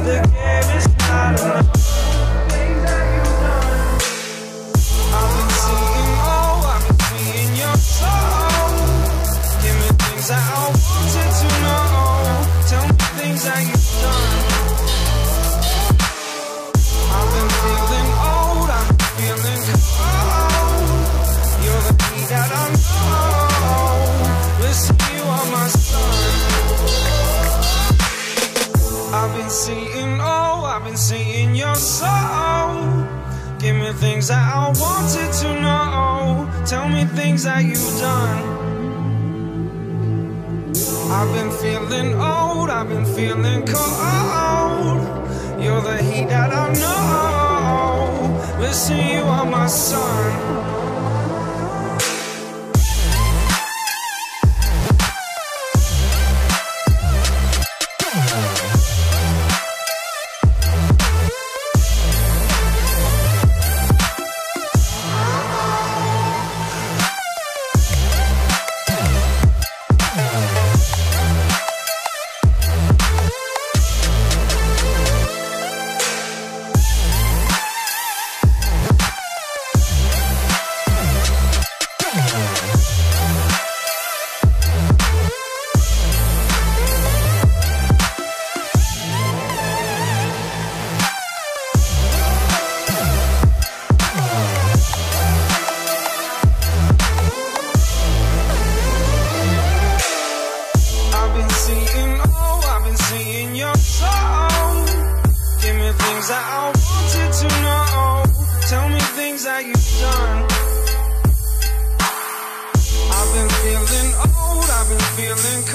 the game is not enough. I've been seeing, oh, I've been seeing your soul. Give me things that I wanted to know. Tell me things that you've done. I've been feeling old, I've been feeling cold. You're the key that I know. Listen, you are my sun. I've been seeing, oh, I've been seeing your soul. Give me things that I wanted to know. Tell me things that you've done. I've been feeling old, I've been feeling cold. You're the heat that I know. Listen, you are my sun. That I wanted to know. Tell me things that you've done. I've been feeling old, I've been feeling cold.